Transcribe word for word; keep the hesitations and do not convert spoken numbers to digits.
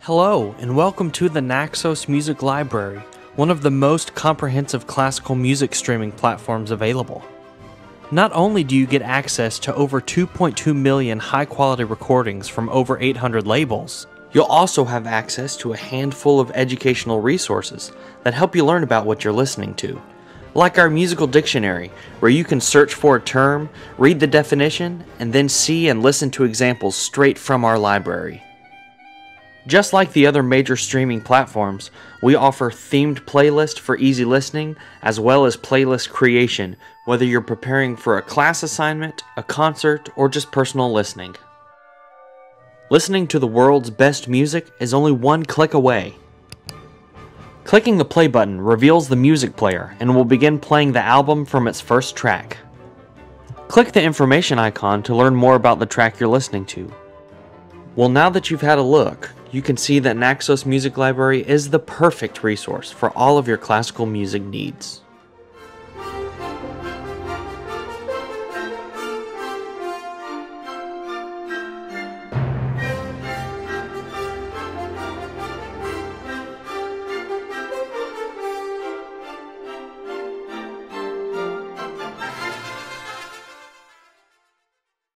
Hello, and welcome to the Naxos Music Library, one of the most comprehensive classical music streaming platforms available. Not only do you get access to over two point two million high-quality recordings from over eight hundred labels, you'll also have access to a handful of educational resources that help you learn about what you're listening to. Like our musical dictionary, where you can search for a term, read the definition, and then see and listen to examples straight from our library. Just like the other major streaming platforms, we offer themed playlists for easy listening, as well as playlist creation, whether you're preparing for a class assignment, a concert, or just personal listening. Listening to the world's best music is only one click away. Clicking the play button reveals the music player and will begin playing the album from its first track. Click the information icon to learn more about the track you're listening to. Well, now that you've had a look, you can see that Naxos Music Library is the perfect resource for all of your classical music needs.